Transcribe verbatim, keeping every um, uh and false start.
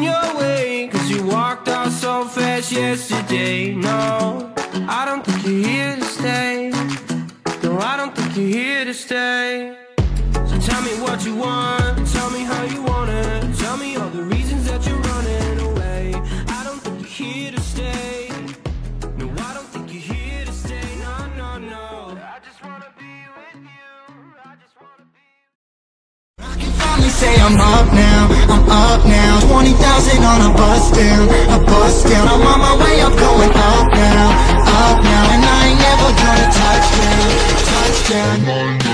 your way, cause you walked out so fast yesterday. No, I don't think you're here to stay. No, I don't think you're here to stay. So tell me what you want, tell me how you want it. Tell me all the reasons that you're running away. I don't think you're here to stay. No, I don't think you're here to stay. No, no, no. I just wanna be with you. I just wanna be. I can finally say I'm up now, I'm up now. Twenty thousand on a bus down, a bus down. I'm on my way up, going up now, up now. And I ain't never gonna touch down, touch down.